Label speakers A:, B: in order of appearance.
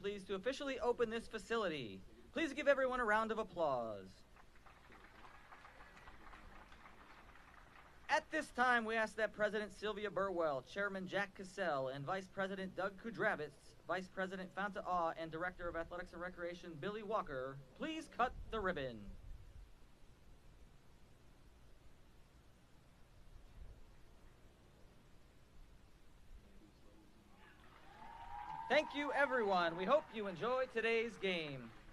A: pleased to officially open this facility. Please give everyone a round of applause. At this time, we ask that President Sylvia Burwell, Chairman Jack Cassell, and Vice President Doug Kudravitz, Vice President Fanta Aw, and Director of Athletics and Recreation Billy Walker, please cut the ribbon. Thank you, everyone. We hope you enjoyed today's game.